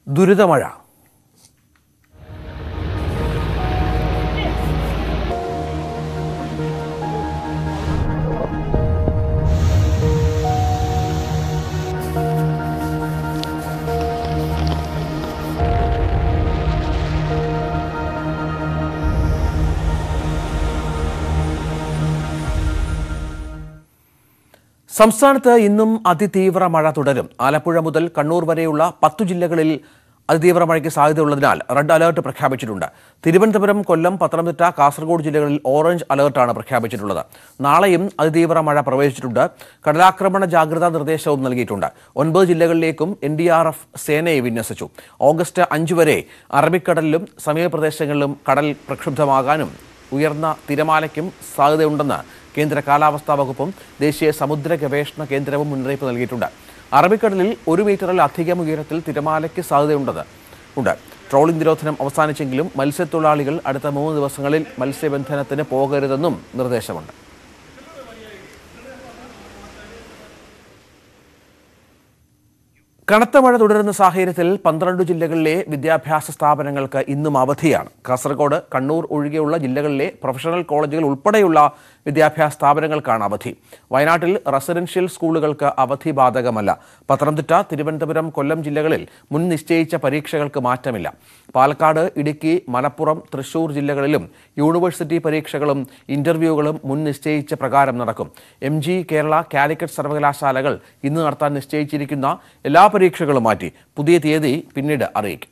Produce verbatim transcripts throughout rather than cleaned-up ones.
ദുരിതമഴ. സംസ്ഥാനത്ത് ഇന്നും അതിതീവ്ര മഴ തുടരും. ആലപ്പുഴ മുതൽ കണ്ണൂർ വരെയുള്ള പത്തു ജില്ലകളിൽ അതിതീവ്ര മഴയ്ക്ക് സാധ്യതയുള്ളതിനാൽ റെഡ് അലർട്ട് പ്രഖ്യാപിച്ചിട്ടുണ്ട്. തിരുവനന്തപുരം, കൊല്ലം, പത്തനംതിട്ട, കാസർഗോഡ് ജില്ലകളിൽ ഓറഞ്ച് അലർട്ടാണ് പ്രഖ്യാപിച്ചിട്ടുള്ളത്. നാളെയും അതിതീവ്ര മഴ പ്രവേശിച്ചിട്ടുണ്ട്. കടലാക്രമണ ജാഗ്രതാ നിർദ്ദേശവും നൽകിയിട്ടുണ്ട്. ഒൻപത് ജില്ലകളിലേക്കും എൻ ഡി ആർ എഫ് സേനയെ വിന്യസിച്ചു. ഓഗസ്റ്റ് അഞ്ച് വരെ അറബിക്കടലിലും സമീപപ്രദേശങ്ങളിലും കടൽ പ്രക്ഷുബ്ധമാകാനും ഉയർന്ന തിരമാലയ്ക്കും സാധ്യതയുണ്ടെന്ന് കേന്ദ്ര കാലാവസ്ഥാ വകുപ്പും ദേശീയ സമുദ്ര ഗവേഷണ കേന്ദ്രവും മുന്നറിയിപ്പ് നൽകിയിട്ടുണ്ട്. അറബിക്കടലിൽ ഒരു മീറ്ററിലധികം ഉയരത്തിൽ തിരമാലയ്ക്ക് സാധ്യതയുണ്ടെന്ന് ഉണ്ട്. ട്രോളിംഗ് നിരോധനം അവസാനിച്ചെങ്കിലും മത്സ്യത്തൊഴിലാളികൾ അടുത്ത മൂന്ന് ദിവസങ്ങളിൽ മത്സ്യബന്ധനത്തിന് പോകരുതെന്നും നിർദ്ദേശമുണ്ട്. കനത്ത മഴ തുടരുന്ന സാഹചര്യത്തിൽ പന്ത്രണ്ട് ജില്ലകളിലെ വിദ്യാഭ്യാസ സ്ഥാപനങ്ങൾക്ക് ഇന്നും അവധിയാണ്. കാസർഗോഡ്, കണ്ണൂർ ഒഴികെയുള്ള ജില്ലകളിലെ പ്രൊഫഷണൽ കോളേജുകൾ ഉൾപ്പെടെയുള്ള വിദ്യാഭ്യാസ സ്ഥാപനങ്ങൾക്കാണ് അവധി. വയനാട്ടിൽ റെസിഡൻഷ്യൽ സ്കൂളുകൾക്ക് അവധി ബാധകമല്ല. പത്തനംതിട്ട, തിരുവനന്തപുരം, കൊല്ലം ജില്ലകളിൽ മുൻ നിശ്ചയിച്ച പരീക്ഷകൾക്ക് മാറ്റമില്ല. പാലക്കാട്, ഇടുക്കി, മലപ്പുറം, തൃശൂർ ജില്ലകളിലും യൂണിവേഴ്സിറ്റി പരീക്ഷകളും ഇന്റർവ്യൂകളും മുൻ നിശ്ചയിച്ച പ്രകാരം നടക്കും. എം ജി, കേരള, കാലിക്കറ്റ് സർവകലാശാലകൾ ഇന്ന് നടത്താൻ നിശ്ചയിച്ചിരിക്കുന്ന എല്ലാ പരീക്ഷകളും മാറ്റി. പുതിയ തീയതി പിന്നീട് അറിയിക്കും.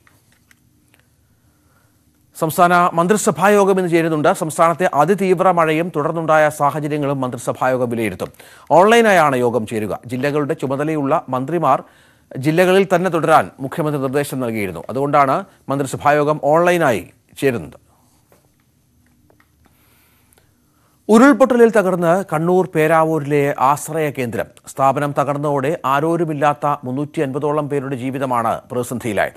സംസ്ഥാന മന്ത്രിസഭായോഗം ഇന്ന് ചേരുന്നുണ്ട്. സംസ്ഥാനത്തെ അതിതീവ്ര മഴയും തുടർന്നുണ്ടായ സാഹചര്യങ്ങളും മന്ത്രിസഭായോഗം വിലയിരുത്തും. ഓൺലൈനായാണ് യോഗം ചേരുക. ജില്ലകളുടെ ചുമതലയുള്ള മന്ത്രിമാർ ജില്ലകളിൽ തന്നെ തുടരാൻ മുഖ്യമന്ത്രി നിർദ്ദേശം നൽകിയിരുന്നു. അതുകൊണ്ടാണ് മന്ത്രിസഭായോഗം ഓൺലൈനായി ചേരുന്നത്. ഉരുൾപൊട്ടലിൽ തകർന്ന് കണ്ണൂർ പേരാവൂരിലെ ആശ്രയ കേന്ദ്രം. സ്ഥാപനം തകർന്നതോടെ ആരോരുമില്ലാത്ത മുന്നൂറ്റി അൻപതോളം പേരുടെ ജീവിതമാണ് പ്രതിസന്ധിയിലായത്.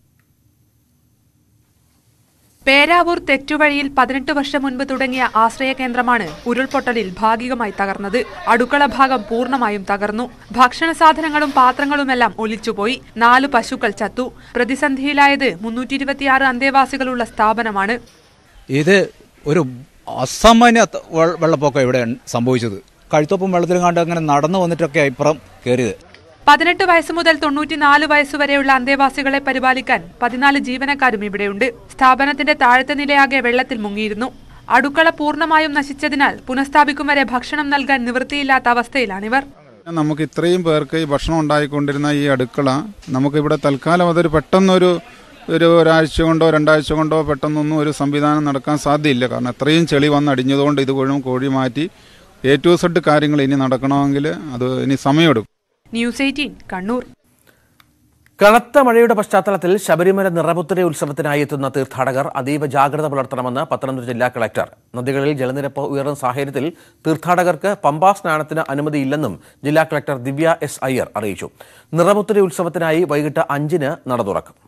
പേരാവൂർ തെറ്റുവഴിയിൽ പതിനെട്ട് വർഷം മുൻപ് തുടങ്ങിയ ആശ്രയ കേന്ദ്രമാണ് ഉരുൾപൊട്ടലിൽ ഭാഗികമായി തകർന്നത്. അടുക്കള ഭാഗം പൂർണ്ണമായും തകർന്നു. ഭക്ഷണ സാധനങ്ങളും പാത്രങ്ങളുമെല്ലാം ഒലിച്ചുപോയി. നാലു പശുക്കൾ ചത്തു. പ്രതിസന്ധിയിലായത് മുന്നൂറ്റി ഇരുപത്തിയാറ് അന്തേവാസികളുള്ള സ്ഥാപനമാണ്. ഇത് ഒരു അസാമാന്യ വെള്ളപ്പൊക്കം ഇവിടെ സംഭവിച്ചത്. കഴുത്തൊപ്പം വെള്ളത്തിൽ കണ്ട് അങ്ങനെ നടന്നു വന്നിട്ടൊക്കെ ഇപ്പുറം കയറിയത്. പതിനെട്ട് വയസ്സ് മുതൽ തൊണ്ണൂറ്റിനാല് വയസ്സുവരെയുള്ള അന്തേവാസികളെ പരിപാലിക്കാൻ പതിനാല് ജീവനക്കാരും ഇവിടെയുണ്ട്. സ്ഥാപനത്തിന്റെ താഴത്തെ നിലയാകെ വെള്ളത്തിൽ മുങ്ങിയിരുന്നു. അടുക്കള പൂർണ്ണമായും നശിച്ചതിനാൽ പുനഃസ്ഥാപിക്കും വരെ ഭക്ഷണം നൽകാൻ നിവൃത്തിയില്ലാത്ത അവസ്ഥയിലാണിവർ. നമുക്ക് ഇത്രയും പേർക്ക് ഈ ഭക്ഷണം ഉണ്ടായിക്കൊണ്ടിരുന്ന ഈ അടുക്കള നമുക്കിവിടെ തൽക്കാലം അതൊരു പെട്ടെന്നൊരു ഒരു ഒരാഴ്ച കൊണ്ടോ രണ്ടാഴ്ച കൊണ്ടോ പെട്ടെന്നൊന്നും ഒരു സംവിധാനം നടക്കാൻ സാധ്യയില്ല. കാരണം എത്രയും ചെളി വന്ന് അടിഞ്ഞതുകൊണ്ട് ഇത് കൊഴും കോഴി മാറ്റി എ ടു സെഡ് കാര്യങ്ങൾ ഇനി നടക്കണമെങ്കിൽ അത് ഇനി സമയമെടുക്കും. News eighteen Kannur. കനത്ത മഴയുടെ പശ്ചാത്തലത്തിൽ ശബരിമല നിറപുത്തരി ഉത്സവത്തിനായി എത്തുന്ന തീർത്ഥാടകർ അതീവ ജാഗ്രത പുലർത്തണമെന്ന് പത്തനംതിട്ട ജില്ലാ കളക്ടർ. നദികളിൽ ജലനിരപ്പ് ഉയർന്ന സാഹചര്യത്തിൽ തീർത്ഥാടകർക്ക് പമ്പാ സ്നാനത്തിന് അനുമതിയില്ലെന്നും ജില്ലാ കളക്ടർ ദിവ്യ എസ് അയ്യർ അറിയിച്ചു. നിറപുത്തരി ഉത്സവത്തിനായി വൈകിട്ട് അഞ്ചിന് നട തുറക്കും.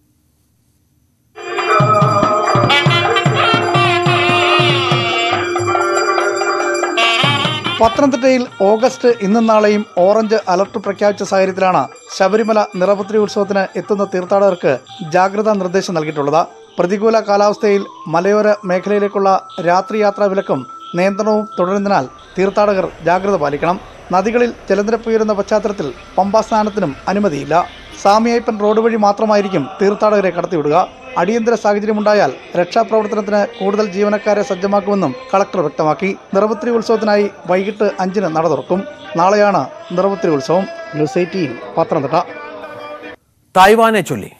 പത്തനംതിട്ടയിൽ ഓഗസ്റ്റ് ഇന്നും നാളെയും ഓറഞ്ച് അലർട്ട് പ്രഖ്യാപിച്ച സാഹചര്യത്തിലാണ് ശബരിമല നിറപുത്തരി ഉത്സവത്തിന് എത്തുന്ന തീർത്ഥാടകർക്ക് ജാഗ്രതാ നിർദ്ദേശം നൽകിയിട്ടുള്ളത്. പ്രതികൂല കാലാവസ്ഥയിൽ മലയോര മേഖലയിലേക്കുള്ള രാത്രിയാത്രാ വിലക്കും നിയന്ത്രണവും തുടരുന്നതിനാൽ തീർത്ഥാടകർ ജാഗ്രത പാലിക്കണം. നദികളിൽ ജലനിരപ്പ് ഉയരുന്ന പശ്ചാത്തലത്തിൽ പമ്പാ സ്നാനത്തിനും അനുമതിയില്ല. സാമിയപ്പൻ റോഡ് വഴി മാത്രമായിരിക്കും തീർത്ഥാടകരെ കടത്തിവിടുക. അടിയന്തര സാഹചര്യമുണ്ടായാൽ രക്ഷാപ്രവർത്തനത്തിന് കൂടുതൽ ജീവനക്കാരെ സജ്ജമാക്കുമെന്നും കളക്ടർ വ്യക്തമാക്കി. നിറപുത്തരി ഉത്സവത്തിനായി വൈകിട്ട് അഞ്ചിന് നട തുറക്കും. നാളെയാണ് നിറപുത്തരി ഉത്സവം. News eighteen Pathanamthitta. തായ്വാനെ ചൊല്ലി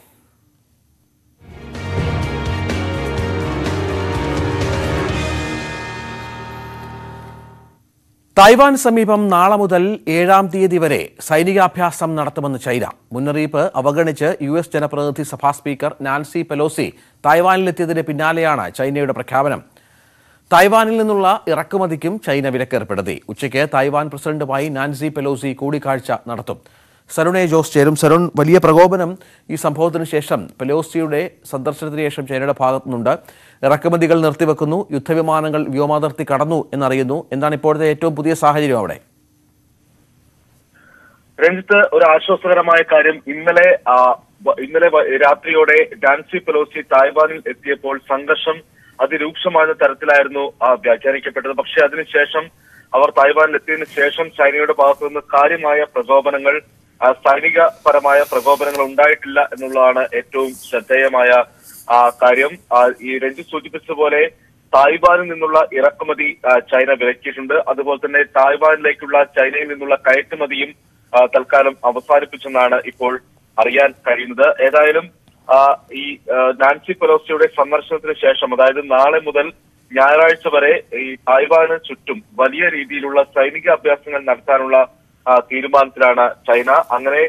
തായ്വാൻ സമീപം നാളെ മുതൽ ഏഴാം തീയതി വരെ സൈനികാഭ്യാസം നടത്തുമെന്ന് ചൈന. മുന്നറിയിപ്പ് അവഗണിച്ച് യു എസ് ജനപ്രതിനിധി സഭാ സ്പീക്കർ നാൻസി പെലോസി തായ്വാനിലെത്തിയതിന് പിന്നാലെയാണ് ചൈനയുടെ പ്രഖ്യാപനം. തായ്വാനിൽ നിന്നുള്ള ഇറക്കുമതിക്കും ചൈന വിലക്കേർപ്പെടുത്തി. ഉച്ചയ്ക്ക് തായ്വാൻ പ്രസിഡന്റുമായി നാൻസി പെലോസി കൂടിക്കാഴ്ച നടത്തും. സരുണെ ജോസ് ചേരും. സരുൺ, വലിയ പ്രകോപനം ഈ സംഭവത്തിന് ശേഷം പെലോസിയുടെ സന്ദർശനത്തിന് ശേഷം ചൈനയുടെ ഭാഗത്തുനിന്നുണ്ട്. ഇറക്കുമതികൾ നിർത്തിവെക്കുന്നു, യുദ്ധവിമാനങ്ങൾ വ്യോമാതിർത്തി കടന്നു എന്നറിയുന്നു. എന്താണ് ഇപ്പോഴത്തെ ഏറ്റവും പുതിയ സാഹചര്യം അവിടെ? രഞ്ജിത്ത്, ഒരു ആശ്വാസകരമായ കാര്യം, ഇന്നലെ ഇന്നലെ രാത്രിയോടെ നാൻസി പെലോസി തായ്വാനിൽ എത്തിയപ്പോൾ സംഘർഷം അതിരൂക്ഷമായ തരത്തിലായിരുന്നു വ്യാഖ്യാനിക്കപ്പെട്ടത്. പക്ഷേ അതിനുശേഷം അവർ തായ്വാനിൽ എത്തിയതിനു ശേഷം ചൈനയുടെ ഭാഗത്തു നിന്ന് കാര്യമായ പ്രകോപനങ്ങൾ, സൈനികപരമായ പ്രകോപനങ്ങൾ ഉണ്ടായിട്ടില്ല എന്നുള്ളതാണ് ഏറ്റവും ശ്രദ്ധേയമായ കാര്യം. ഈ രഞ്ജിത്ത് സൂചിപ്പിച്ചതുപോലെ തായ്വാനിൽ നിന്നുള്ള ഇറക്കുമതി ചൈന വിലക്കിയിട്ടുണ്ട്. അതുപോലെ തന്നെ തായ്വാനിലേക്കുള്ള ചൈനയിൽ നിന്നുള്ള കയറ്റുമതിയും തൽക്കാലം അവസാനിപ്പിച്ചെന്നാണ് ഇപ്പോൾ അറിയാൻ കഴിയുന്നത്. ഏതായാലും ഈ നാൻസി പെലോസിയുടെ സന്ദർശനത്തിന് ശേഷം, അതായത് നാളെ മുതൽ ഞായറാഴ്ച വരെ ഈ തായ്വാന് ചുറ്റും വലിയ രീതിയിലുള്ള സൈനിക അഭ്യാസങ്ങൾ നടത്താനുള്ള തീരുമാനത്തിലാണ് ചൈന. അങ്ങനെ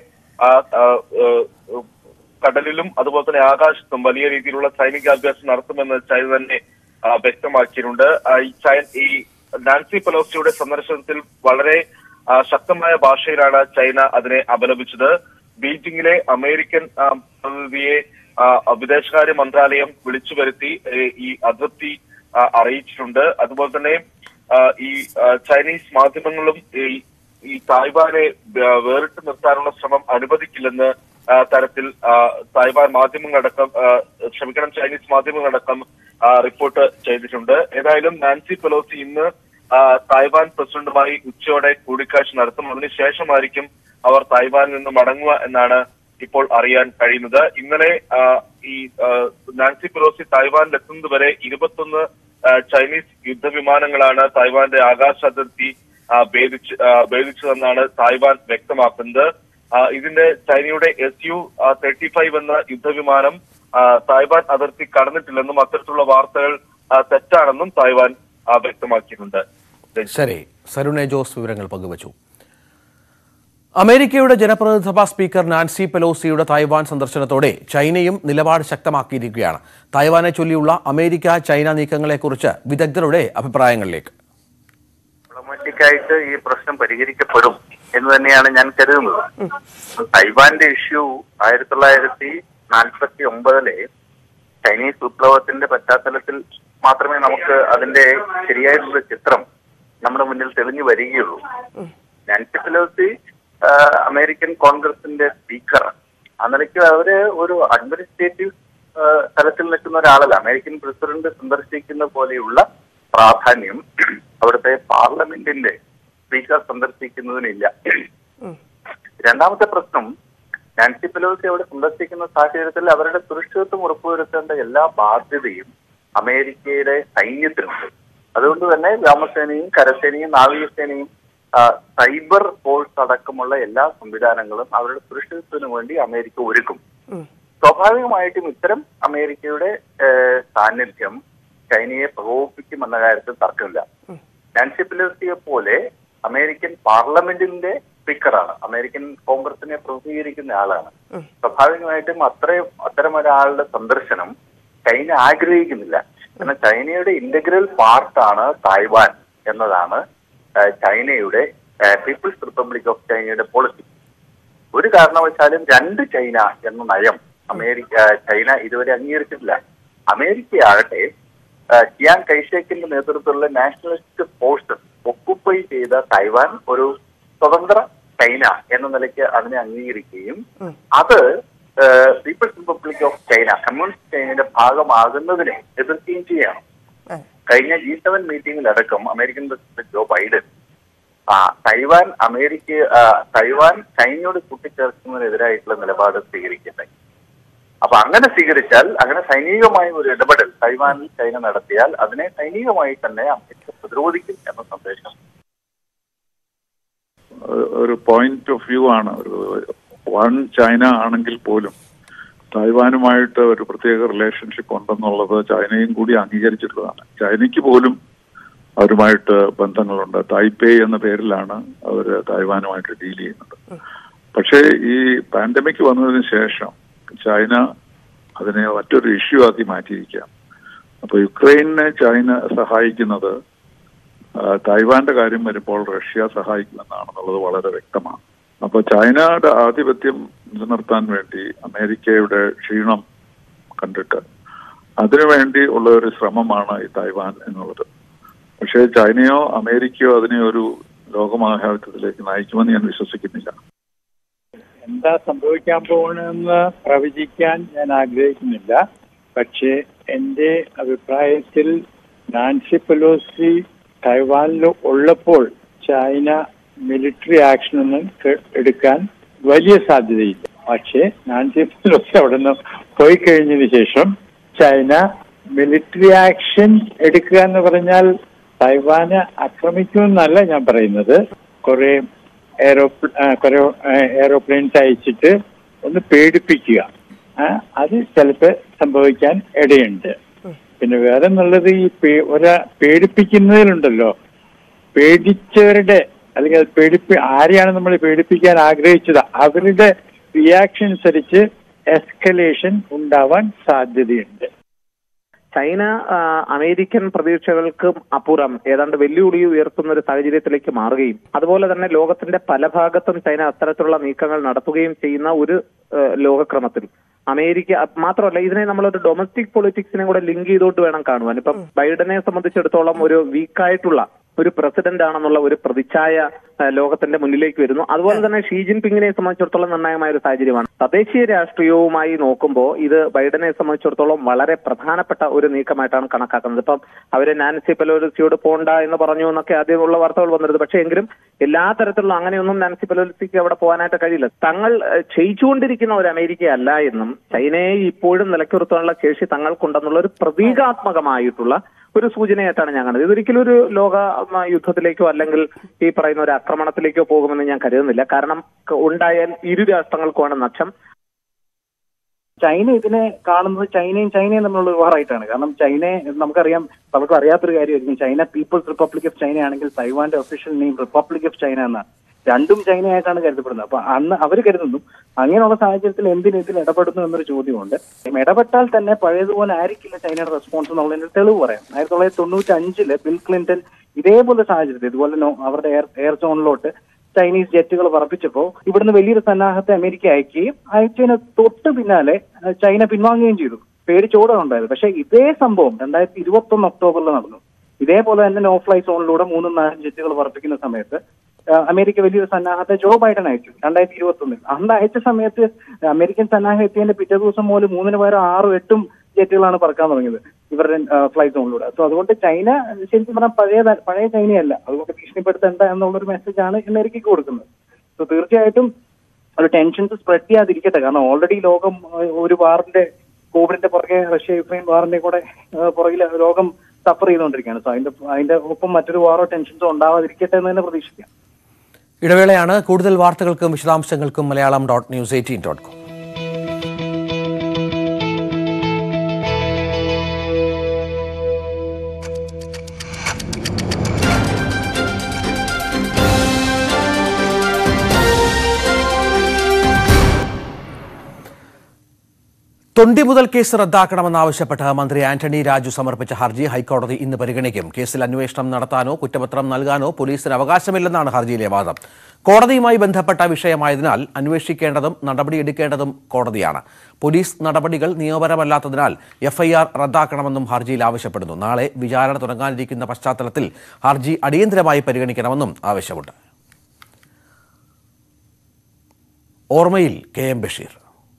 കടലിലും അതുപോലെ തന്നെ ആകാശത്തും വലിയ രീതിയിലുള്ള സൈനികാഭ്യാസം നടത്തുമെന്ന് ചൈന തന്നെ വ്യക്തമാക്കിയിട്ടുണ്ട്. ഈ നാൻസി പെലോസിയുടെ സന്ദർശനത്തിൽ വളരെ ശക്തമായ ഭാഷയിലാണ് ചൈന അതിനെ അപലപിച്ചത്. ബീജിംഗിലെ അമേരിക്കൻ പ്രതിനിധിയെ വിദേശകാര്യ മന്ത്രാലയം വിളിച്ചു വരുത്തി ഈ അതൃപ്തി അറിയിച്ചിട്ടുണ്ട്. അതുപോലെ തന്നെ ഈ ചൈനീസ് മാധ്യമങ്ങളും ഈ തായ്വാനെ വേറിട്ട് നിർത്താനുള്ള ശ്രമം അനുവദിക്കില്ലെന്ന് തരത്തിൽ തായ്വാൻ മാധ്യമങ്ങളടക്കം ക്ഷമിക്കണം ചൈനീസ് മാധ്യമങ്ങളടക്കം റിപ്പോർട്ട് ചെയ്തിട്ടുണ്ട്. ഏതായാലും നാൻസി പെലോസി ഇന്ന് തായ്വാൻ പ്രസിഡന്റുമായി ഉച്ചയോടെ കൂടിക്കാഴ്ച നടത്തും. അതിനുശേഷമായിരിക്കും അവർ തായ്വാനിൽ നിന്ന് മടങ്ങുക എന്നാണ് ഇപ്പോൾ അറിയാൻ കഴിയുന്നത്. ഇന്നലെ ഈ നാൻസി പെലോസി തായ്വാനിൽ എത്തുന്നത് വരെ ഇരുപത്തൊന്ന് ചൈനീസ് യുദ്ധവിമാനങ്ങളാണ് തായ്വാന്റെ ആകാശ അതിർത്തി ഭേദിച്ച് ഭേദിച്ചതെന്നാണ് തായ്വാൻ വ്യക്തമാക്കുന്നത്. ഇതിന്റെ ചൈനയുടെ എസ് യു തേർട്ടി ഫൈവ് എന്ന യുദ്ധവിമാനം തായ്വാൻ അതിർത്തി കടന്നിട്ടില്ലെന്നും അത്തരത്തിലുള്ള വാർത്തകൾ തെറ്റാണെന്നും തായ്വാൻ വ്യക്തമാക്കിയിട്ടുണ്ട്. ശരി, സരുണെ ജോസ് വിവരങ്ങൾ പങ്കുവച്ചു. അമേരിക്കയുടെ ജനപ്രതിനിധിസഭാ സ്പീക്കർ നാൻസി പെലോസിയുടെ തായ്വാൻ സന്ദർശനത്തോടെ ചൈനയും നിലപാട് ശക്തമാക്കിയിരിക്കുകയാണ്. തായ്വാനെ ചൊല്ലിയുള്ള അമേരിക്ക ചൈന നീക്കങ്ങളെക്കുറിച്ച് വിദഗ്ധരുടെ അഭിപ്രായങ്ങളിലേക്ക്. ഓട്ടോമാറ്റിക്കായിട്ട് ഈ പ്രശ്നം പരിഹരിക്കപ്പെടും എന്ന് തന്നെയാണ് ഞാൻ കരുതുന്നത്. തായ്വാന്റെ ഇഷ്യൂ ആയിരത്തി തൊള്ളായിരത്തി നാൽപ്പത്തി ഒമ്പതിലെ ചൈനീസ് വിപ്ലവത്തിന്റെ പശ്ചാത്തലത്തിൽ മാത്രമേ നമുക്ക് അതിന്റെ ശരിയായിട്ടുള്ള ചിത്രം നമ്മുടെ മുന്നിൽ തെളിഞ്ഞു വരികയുള്ളൂ. നാൻസി പെലോസി അമേരിക്കൻ കോൺഗ്രസിന്റെ സ്പീക്കർ. ആ നിലയ്ക്ക് അവര് ഒരു അഡ്മിനിസ്ട്രേറ്റീവ് തലത്തിൽ നിൽക്കുന്ന ഒരാളല്ല. അമേരിക്കൻ പ്രസിഡന്റ് സന്ദർശിക്കുന്ന പോലെയുള്ള പ്രാധാന്യം അവിടുത്തെ പാർലമെന്റിന്റെ സ്പീക്കർ സന്ദർശിക്കുന്നതിനില്ല. രണ്ടാമത്തെ പ്രശ്നം, നാൻസി പെലോസി അവിടെ സന്ദർശിക്കുന്ന സാഹചര്യത്തിൽ അവരുടെ സുരക്ഷിതത്വം ഉറപ്പുവരുത്തേണ്ട എല്ലാ ബാധ്യതയും അമേരിക്കയുടെ സൈന്യത്തിനുണ്ട്. അതുകൊണ്ട് തന്നെ വ്യോമസേനയും കരസേനയും നാവികസേനയും സൈബർ ഫോഴ്സ് അടക്കമുള്ള എല്ലാ സംവിധാനങ്ങളും അവരുടെ സുരക്ഷിതത്വത്തിന് വേണ്ടി അമേരിക്ക ഒരുക്കും. സ്വാഭാവികമായിട്ടും ഇത്തരം അമേരിക്കയുടെ സാന്നിധ്യം ചൈനയെ പ്രകോപിപ്പിക്കുമെന്ന കാര്യത്തിൽ തർക്കമില്ല. നാൻസി പെലോസിയെ പോലെ അമേരിക്കൻ പാർലമെന്റിന്റെ സ്പീക്കറാണ്, അമേരിക്കൻ കോൺഗ്രസിനെ പ്രതിനിധീകരിക്കുന്ന ആളാണ്. സ്വാഭാവികമായിട്ടും അത്രയും അത്തരം ഒരാളുടെ സന്ദർശനം ചൈന ആഗ്രഹിക്കുന്നില്ല. കാരണം ചൈനയുടെ ഇന്റഗ്രൽ പാർട്ടാണ് തായ്വാൻ എന്നതാണ് ചൈനയുടെ പീപ്പിൾസ് റിപ്പബ്ലിക് ഓഫ് ചൈനയുടെ പോളിസി. ഒരു കാരണവശാലും രണ്ട് ചൈന എന്ന നയം അമേരിക്ക ചൈന ഇതുവരെ അംഗീകരിച്ചിട്ടില്ല. അമേരിക്കയാകട്ടെ ചിയാങ് കൈഷേക്കിന്റെ നേതൃത്വത്തിലുള്ള നാഷണലിസ്റ്റ് ഫോഴ്സസ് ഒക്കുപ്പൈ ചെയ്ത തായ്വാൻ ഒരു സ്വതന്ത്ര ചൈന എന്ന നിലയ്ക്ക് അതിനെ അംഗീകരിക്കുകയും അത് People's Republic of China communist ചൈനയുടെ ഭാഗമാകുന്നതിനെ എതിർക്കുകയും ചെയ്യണം. കഴിഞ്ഞ ജി സെവൻ മീറ്റിംഗിലടക്കം അമേരിക്കൻ പ്രസിഡന്റ് ജോ ബൈഡൻ ആ തൈവാൻ അമേരിക്ക തൈവാൻ ചൈനയോട് കൂട്ടിച്ചേർക്കുന്നതിനെതിരായിട്ടുള്ള നിലപാട് സ്വീകരിക്കുന്നുണ്ട്. അപ്പൊ അങ്ങനെ സ്വീകരിച്ചാൽ, അങ്ങനെ സൈനികമായ ഒരു ഇടപെടൽ തൈവാനിൽ ചൈന നടത്തിയാൽ അതിനെ സൈനികമായി തന്നെ അമേരിക്ക പ്രതിരോധിക്കും എന്ന സന്ദേശം. ഒരു പോയിന്റ് ഓഫ് വ്യൂ ആണ്. ഒരു വൺ ചൈന ആണെങ്കിൽ പോലും തായ്വാനുമായിട്ട് ഒരു പ്രത്യേക റിലേഷൻഷിപ്പ് ഉണ്ടെന്നുള്ളത് ചൈനയും കൂടി അംഗീകരിച്ചിട്ടുള്ളതാണ്. ചൈനയ്ക്ക് പോലും അവരുമായിട്ട് ബന്ധങ്ങളുണ്ട്. തായ്പേ എന്ന പേരിലാണ് അവർ തായ്വാനുമായിട്ട് ഡീൽ ചെയ്യുന്നത്. പക്ഷേ ഈ പാൻഡമിക് വന്നതിന് ശേഷം ചൈന അതിനെ മറ്റൊരു ഇഷ്യൂ ആക്കി മാറ്റിയിരിക്കുകയാണ്. അപ്പൊ യുക്രൈനെ ചൈന സഹായിക്കുന്നത് തായ്വാന്റെ കാര്യം വരുമ്പോൾ റഷ്യ സഹായിക്കുമെന്നാണെന്നുള്ളത് വളരെ വ്യക്തമാണ്. അപ്പൊ ചൈനയുടെ ആധിപത്യം നിലനിർത്താൻ വേണ്ടി അമേരിക്കയുടെ ക്ഷീണം കണ്ടിട്ട് അതിനുവേണ്ടി ഉള്ള ഒരു ശ്രമമാണ് ഈ തായ്വാൻ എന്നുള്ളത്. പക്ഷേ ചൈനയോ അമേരിക്കയോ അതിനെ ഒരു ലോകമഹായുദ്ധത്തിലേക്ക് നയിക്കുമെന്ന് ഞാൻ വിശ്വസിക്കുന്നില്ല. എന്താ സംഭവിക്കാൻ പോകുന്നതെന്ന് പ്രവചിക്കാൻ ഞാൻ ആഗ്രഹിക്കുന്നില്ല. പക്ഷേ എൻ്റെ അഭിപ്രായത്തിൽ നാൻസി പെലോസി തൈവാനിൽ ഉള്ളപ്പോൾ ചൈന മിലിറ്ററി ആക്ഷനൊന്നും എടുക്കാൻ വലിയ സാധ്യതയില്ല. പക്ഷേ നാൻസി പെലോസി അവിടെ നിന്ന് പോയി കഴിഞ്ഞതിന് ശേഷം ചൈന മിലിറ്ററി ആക്ഷൻ എടുക്കുക എന്ന് പറഞ്ഞാൽ തൈവാനെ ആക്രമിക്കുമെന്നല്ല ഞാൻ പറയുന്നത്. കുറെ എയറോപ്ല കുറെ എയറോപ്ലെയിൻസ് അയച്ചിട്ട് ഒന്ന് പേടിപ്പിക്കുക, അത് ചിലപ്പോൾ സംഭവിക്കാൻ ഇടയുണ്ട്. പിന്നെ വേറെ എന്നുള്ളത് ഈ ഒരാ പേടിപ്പിക്കുന്നതിലുണ്ടല്ലോ, പേടിച്ചവരുടെ അല്ലെങ്കിൽ പേടിപ്പി ആരെയാണ് നമ്മൾ പേടിപ്പിക്കാൻ ആഗ്രഹിച്ചത് അവരുടെ റിയാക്ഷൻ അനുസരിച്ച് എസ്കലേഷൻ ഉണ്ടാവാൻ സാധ്യതയുണ്ട്. ചൈന അമേരിക്കൻ പ്രതീക്ഷകൾക്കും അപ്പുറം ഏതാണ്ട് വെല്ലുവിളി ഉയർത്തുന്ന ഒരു സാഹചര്യത്തിലേക്ക് മാറുകയും അതുപോലെ തന്നെ ലോകത്തിന്റെ പല ഭാഗത്തും ചൈന അത്തരത്തിലുള്ള നീക്കങ്ങൾ നടത്തുകയും ചെയ്യുന്ന ഒരു ലോകക്രമത്തിൽ അമേരിക്ക മാത്രമല്ല, ഇതിനെ നമ്മളൊരു ഡൊമസ്റ്റിക് പൊളിറ്റിക്സിനെ കൂടെ ലിങ്ക് ചെയ്തോട്ട് വേണം കാണുവാൻ. ഇപ്പം ബൈഡനെ സംബന്ധിച്ചിടത്തോളം ഒരു വീക്കായിട്ടുള്ള ഒരു പ്രസിഡന്റ് ആണെന്നുള്ള ഒരു പ്രതിച്ഛായ ലോകത്തിന്റെ മുന്നിലേക്ക് വരുന്നു. അതുപോലെ തന്നെ ഷീ ജിൻപിങ്ങിനെ സംബന്ധിച്ചിടത്തോളം നിർണായകമായ ഒരു സാഹചര്യമാണ്. തദ്ദേശീയ രാഷ്ട്രീയവുമായി നോക്കുമ്പോൾ ഇത് ബൈഡനെ സംബന്ധിച്ചിടത്തോളം വളരെ പ്രധാനപ്പെട്ട ഒരു നീക്കമായിട്ടാണ് കണക്കാക്കുന്നത്. ഇപ്പം അവര് നാൻസി പെലോസിയോട് പോണ്ട എന്ന് പറഞ്ഞു എന്നൊക്കെ ആദ്യമുള്ള വാർത്തകൾ വന്നിരുന്നു. പക്ഷേ എങ്കിലും എല്ലാ തരത്തിലുള്ള അങ്ങനെയൊന്നും നാൻസി പെലോസിക്ക് അവിടെ പോകാനായിട്ട് കഴിയില്ല. തങ്ങൾ ക്ഷയിച്ചുകൊണ്ടിരിക്കുന്ന ഒരു അമേരിക്ക അല്ല എന്നും ചൈനയെ ഇപ്പോഴും നിലയ്ക്കുറുത്താനുള്ള ശേഷി തങ്ങൾക്കുണ്ടെന്നുള്ള ഒരു പ്രതീകാത്മകമായിട്ടുള്ള ഒരു സൂചനയായിട്ടാണ് ഞാൻ കണ്ടത്. ഇതൊരിക്കലും ഒരു ലോക യുദ്ധത്തിലേക്കോ അല്ലെങ്കിൽ ഈ പറയുന്ന ഒരു ആക്രമണത്തിലേക്കോ പോകുമെന്ന് ഞാൻ കരുതുന്നില്ല. കാരണം ഉണ്ടായാൽ ഇരു രാഷ്ട്രങ്ങൾക്കുമാണ് നഷ്ടം. ചൈന ഇതിനെ കാണുന്നത് ചൈനയും ചൈനയും തമ്മിലുള്ള വ്യവഹാരമായിട്ടാണ്. കാരണം ചൈനയെ നമുക്കറിയാം, പലർക്കും അറിയാത്തൊരു കാര്യമായിരിക്കും, China People's Republic of China ആണെങ്കിൽ തൈവാന്റെ official name republic of China എന്നാണ്. രണ്ടും ചൈനയായിട്ടാണ് കരുതപ്പെടുന്നത്. അപ്പൊ അന്ന് അവർ കരുതുന്നു അങ്ങനെയുള്ള സാഹചര്യത്തിൽ എന്തിന് ഇതിൽ ഇടപെടുന്നു എന്നൊരു ചോദ്യമുണ്ട്. ഇടപെട്ടാൽ തന്നെ പഴയതുപോലെ ആയിരിക്കില്ല ചൈനയുടെ റെസ്പോൺസ് എന്നുള്ളതിന്റെ തെളിവ് പറയാം. ആയിരത്തി തൊള്ളായിരത്തി തൊണ്ണൂറ്റി അഞ്ചില് ബിൽ ക്ലിന്റൺ ഇതേപോലെ സാഹചര്യത്തിൽ ഇതുപോലെ അവരുടെ എയർ എയർ സോണിലോട്ട് ചൈനീസ് ജെറ്റുകൾ പറപ്പിച്ചപ്പോൾ ഇവിടുന്ന് വലിയൊരു സന്നാഹത്തെ അമേരിക്ക അയക്കുകയും അയച്ചതിന് തൊട്ട് പിന്നാലെ ചൈന പിൻവാങ്ങുകയും ചെയ്തു. പേടിച്ചോടുണ്ടായത്. പക്ഷെ ഇതേ സംഭവം രണ്ടായിരത്തി ഇരുപത്തി ഒന്ന് ഒക്ടോബറിൽ നടന്നു. ഇതേപോലെ തന്നെ നോ ഫ്ലൈ സോണിലൂടെ മൂന്നും നാലും ജെറ്റുകൾ പറപ്പിക്കുന്ന സമയത്ത് അമേരിക്ക വലിയൊരു സന്നാഹത്തെ ജോ ബൈഡൻ അയച്ചു രണ്ടായിരത്തി ഇരുപത്തി ഒന്നിൽ. അന്ന് അയച്ച സമയത്ത് അമേരിക്കൻ സന്നാഹം എത്തിയതിന്റെ പിറ്റേ ദിവസം മുതൽ മൂന്നിന് പകരം ആറും എട്ടും ജെറ്റുകളാണ് പറക്കാൻ തുടങ്ങിയത് ഇവരുടെ ഫ്ലൈറ്റ് സോണിലൂടെ. സോ അതുകൊണ്ട് ചൈന ശരിക്കും പറഞ്ഞാൽ പഴയ പഴയ ചൈനയല്ല. അതുകൊണ്ട് ഭീഷണിപ്പെടുത്തേണ്ട എന്നുള്ളൊരു മെസ്സേജാണ് അമേരിക്കയ്ക്ക് കൊടുക്കുന്നത്. സോ തീർച്ചയായിട്ടും ഒരു ടെൻഷൻസ് സ്പ്രെഡ് ചെയ്യാതിരിക്കട്ടെ. കാരണം ഓൾറെഡി ലോകം ഒരു വാറിന്റെ കോവിഡിന്റെ പുറകെ റഷ്യ യുക്രൈൻ വാറിന്റെ കൂടെ പുറകിൽ ലോകം സഫർ ചെയ്തുകൊണ്ടിരിക്കുകയാണ്. സോ അതിന്റെ അതിന്റെ ഒപ്പം മറ്റൊരു വാറോ ടെൻഷൻസോ ഉണ്ടാവാതിരിക്കട്ടെ എന്ന് തന്നെ പ്രതീക്ഷിക്കാം. ഇടവേളയാണ്. കൂടുതൽ വാർത്തകൾക്കും വിശദാംശങ്ങൾക്കും Malayalam dot news eighteen dot com. തൊണ്ടി മുതൽ കേസ് റദ്ദാക്കണമെന്നാവശ്യപ്പെട്ട് മന്ത്രി ആന്റണി രാജു സമർപ്പിച്ച ഹർജി ഹൈക്കോടതി ഇന്ന് പരിഗണിക്കും. കേസിൽ അന്വേഷണം നടത്താനോ കുറ്റപത്രം നൽകാനോ പോലീസിന് അവകാശമില്ലെന്നാണ് ഹർജിയിലെ വാദം. കോടതിയുമായി ബന്ധപ്പെട്ട വിഷയമായതിനാൽ അന്വേഷിക്കേണ്ടതും നടപടിയെടുക്കേണ്ടതും കോടതിയാണ്. പോലീസ് നടപടികൾ നിയമപരമല്ലാത്തതിനാൽ എഫ്ഐആർ റദ്ദാക്കണമെന്നും ഹർജിയിൽ ആവശ്യപ്പെടുന്നു. നാളെ വിചാരണ തുടങ്ങാനിരിക്കുന്ന പശ്ചാത്തലത്തിൽ ഹർജി അടിയന്തരമായി പരിഗണിക്കണമെന്നും ആവശ്യമുണ്ട്. ഓർമ്മയിൽ കെ എം ബഷീർ.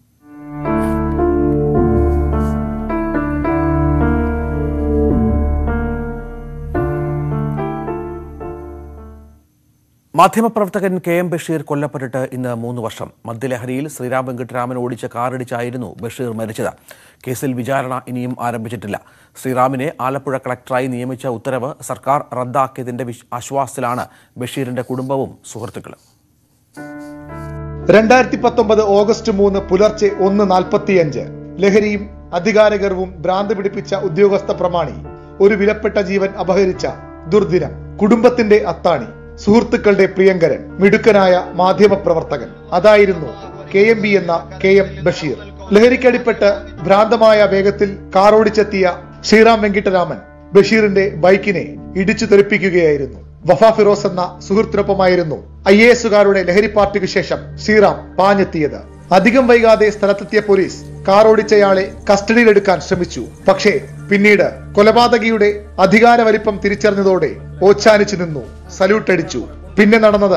മാധ്യമപ്രവർത്തകൻ കെ എം ബഷീർ കൊല്ലപ്പെട്ടിട്ട് ഇന്ന് മൂന്ന് വർഷം. മദ്യലഹരിയിൽ ശ്രീറാം വെങ്കിട്ടരാമൻ ഓടിച്ച കാറിടിച്ചായിരുന്നു ബഷീർ മരിച്ചത്. കേസിൽ വിചാരണ ഇനിയും ആരംഭിച്ചിട്ടില്ല. ശ്രീറാമിനെ ആലപ്പുഴ കളക്ടറായി നിയമിച്ച ഉത്തരവ് സർക്കാർ റദ്ദാക്കിയതിന്റെ ആശ്വാസത്തിലാണ് ബഷീറിന്റെ കുടുംബവും സുഹൃത്തുക്കളും. രണ്ടായിരത്തി പത്തൊമ്പത് ഓഗസ്റ്റ് മൂന്ന് പുലർച്ചെ ഒന്ന് നാൽപ്പത്തിയഞ്ച് ലഹരിയും അധികാരഗർവും ഭ്രാന്ത് പിടിപ്പിച്ച ഉദ്യോഗസ്ഥ പ്രമാണി ഒരു വിലപ്പെട്ട ജീവൻ അപഹരിച്ച ദുർദിനം. കുടുംബത്തിന്റെ അത്താണി, സുഹൃത്തുക്കളുടെ പ്രിയങ്കരൻ, മിടുക്കനായ മാധ്യമ പ്രവർത്തകൻ. അതായിരുന്നു കെ എം ബി എന്ന കെ എം ബഷീർ. ലഹരിക്കടിപ്പെട്ട് ഭ്രാന്തമായ വേഗത്തിൽ കാറോടിച്ചെത്തിയ ശ്രീറാം വെങ്കിട്ടരാമൻ ബഷീറിന്റെ ബൈക്കിനെ ഇടിച്ചു തെറിപ്പിക്കുകയായിരുന്നു. വഫ ഫിറോസ് എന്ന സുഹൃത്തിനൊപ്പമായിരുന്നു ഐ എ എസുകാരുടെ ലഹരി പാർട്ടിക്ക് ശേഷം ശ്രീറാം പാഞ്ഞെത്തിയത്. അധികം വൈകാതെ സ്ഥലത്തെത്തിയ പോലീസ് കാറോടിച്ചയാളെ കസ്റ്റഡിയിലെടുക്കാൻ ശ്രമിച്ചു. പക്ഷേ പിന്നീട് കൊലപാതകിയുടെ അധികാര വലിപ്പം തിരിച്ചറിഞ്ഞതോടെ ഓച്ചാനിച്ചു നിന്നു, സല്യൂട്ട് അടിച്ചു. പിന്നെ നടന്നത്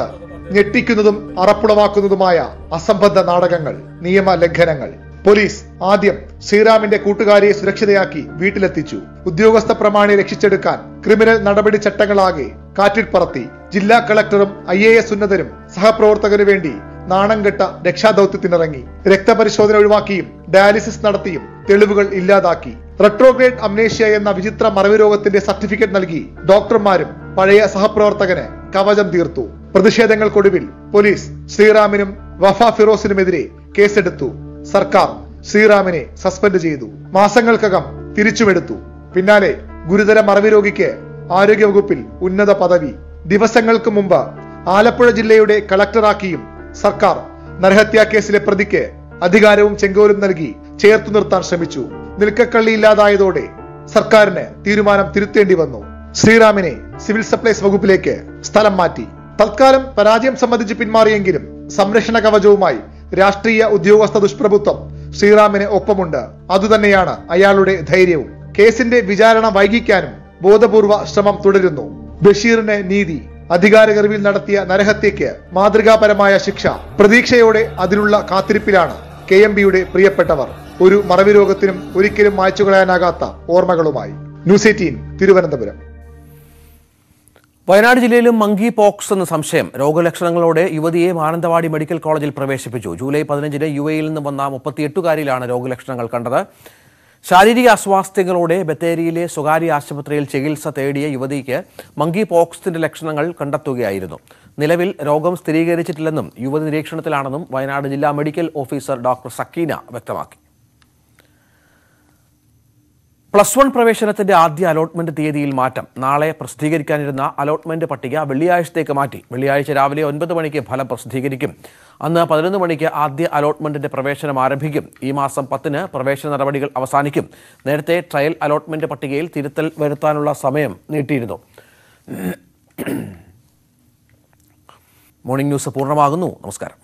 ഞെട്ടിക്കുന്നതും അറപ്പുളവാക്കുന്നതുമായ അസംബദ്ധ നാടകങ്ങൾ, നിയമ ലംഘനങ്ങൾ. പോലീസ് ആദ്യം ശ്രീറാമിന്റെ കൂട്ടുകാരിയെ സുരക്ഷിതയാക്കി വീട്ടിലെത്തിച്ചു. ഉദ്യോഗസ്ഥ പ്രമാണി രക്ഷിച്ചെടുക്കാൻ ക്രിമിനൽ നടപടി ചട്ടങ്ങളാകെ കാറ്റിൽ പറത്തി. ജില്ലാ കളക്ടറും ഐ എ എസ് ഉന്നതരും സഹപ്രവർത്തകനു വേണ്ടി നാണംകെട്ട രക്ഷാദൌത്യത്തിനിറങ്ങി. രക്തപരിശോധന ഒഴിവാക്കിയും ഡയാലിസിസ് നടത്തിയും തെളിവുകൾ ഇല്ലാതാക്കി. റെട്രോഗ്രേഡ് അംനേഷ്യ എന്ന വിചിത്ര മറവി രോഗത്തിന്റെ സർട്ടിഫിക്കറ്റ് നൽകി ഡോക്ടർമാരും പഴയ സഹപ്രവർത്തകന് കവചം തീർത്തു. പ്രതിഷേധങ്ങൾക്കൊടുവിൽ പോലീസ് ശ്രീറാമിനും വഫ ഫിറോസിനുമെതിരെ കേസെടുത്തു. സർക്കാർ ശ്രീറാമിനെ സസ്പെൻഡ് ചെയ്തു. മാസങ്ങൾക്കകം തിരിച്ചുമെടുത്തു. പിന്നാലെ ഗുരുതര മറവി രോഗിക്ക് ആരോഗ്യവകുപ്പിൽ ഉന്നത പദവി. ദിവസങ്ങൾക്ക് മുമ്പ് ആലപ്പുഴ ജില്ലയുടെ കളക്ടറാക്കിയും സർക്കാർ നരഹത്യാ കേസിലെ പ്രതിക്ക് അധികാരവും ചെങ്കോലും നൽകി ചേർത്തു നിർത്താൻ ശ്രമിച്ചു. നിൽക്കക്കള്ളിയില്ലാതായതോടെ സർക്കാരിന് തീരുമാനം തിരുത്തേണ്ടി വന്നു. ശ്രീറാമിനെ സിവിൽ സപ്ലൈസ് വകുപ്പിലേക്ക് സ്ഥലം മാറ്റി. തൽക്കാലം പരാജയം സംബന്ധിച്ച് പിന്മാറിയെങ്കിലും സംരക്ഷണ കവചവുമായി രാഷ്ട്രീയ ഉദ്യോഗസ്ഥ ദുഷ്പ്രഭുത്വം ശ്രീറാമിന് ഒപ്പമുണ്ട്. അതുതന്നെയാണ് അയാളുടെ ധൈര്യവും. കേസിന്റെ വിചാരണ വൈകിക്കാനും ബോധപൂർവ ശ്രമം തുടരുന്നു. ബഷീറിന് നീതി. അധികാരഗർവിൽ നടത്തിയ നരഹത്യയ്ക്ക് മാതൃകാപരമായ ശിക്ഷ. പ്രതീക്ഷയോടെ അതിനുള്ള കാത്തിരിപ്പിലാണ് കെ എം ബിയുടെ പ്രിയപ്പെട്ടവർ. ഒരു മറവി രോഗത്തിനും ഒരിക്കലും മായ്ച്ചുകളയാനാകാത്ത ഓർമ്മകളുമായി. News eighteen Thiruvananthapuram. വയനാട് ജില്ലയിലും മങ്കി പോക്സ് എന്ന സംശയം. രോഗലക്ഷണങ്ങളോടെ യുവതിയെ മാനന്തവാടി മെഡിക്കൽ കോളേജിൽ പ്രവേശിപ്പിച്ചു. ജൂലൈ പതിനഞ്ചിന് യു എയിൽ നിന്ന് വന്ന മുപ്പത്തിയെട്ടുകാരിയിലാണ് രോഗലക്ഷണങ്ങൾ കണ്ടത്. ശാരീരിക അസ്വാസ്ഥ്യങ്ങളോടെ ബത്തേരിയിലെ സ്വകാര്യ ആശുപത്രിയിൽ ചികിത്സ തേടിയ യുവതിക്ക് മങ്കി പോക്സിന്റെ ലക്ഷണങ്ങൾ കണ്ടെത്തുകയായിരുന്നു. നിലവിൽ രോഗം സ്ഥിരീകരിച്ചിട്ടില്ലെന്നും യുവതി നിരീക്ഷണത്തിലാണെന്നും വയനാട് ജില്ലാ മെഡിക്കൽ ഓഫീസർ ഡോക്ടർ സക്കീന വ്യക്തമാക്കി. പ്ലസ് വൺ പ്രവേശനത്തിന്റെ ആദ്യ അലോട്ട്മെന്റ് തീയതിയിൽ മാറ്റം. നാളെ പ്രസിദ്ധീകരിക്കാനിരുന്ന അലോട്ട്മെന്റ് പട്ടിക വെള്ളിയാഴ്ചത്തേക്ക് മാറ്റി. വെള്ളിയാഴ്ച രാവിലെ ഒൻപത് മണിക്ക് ഫലം പ്രസിദ്ധീകരിക്കും. അന്ന് പതിനൊന്ന് മണിക്ക് ആദ്യ അലോട്ട്മെന്റിന്റെ പ്രവേശനം ആരംഭിക്കും. ഈ മാസം പത്തിന് പ്രവേശന നടപടികൾ അവസാനിക്കും. നേരത്തെ ട്രയൽ അലോട്ട്മെന്റ് പട്ടികയിൽ തിരുത്തൽ വരുത്താനുള്ള സമയം നീട്ടിയിരുന്നു. മോർണിംഗ് ന്യൂസ് പൂർണ്ണമാകുന്നു. നമസ്കാരം.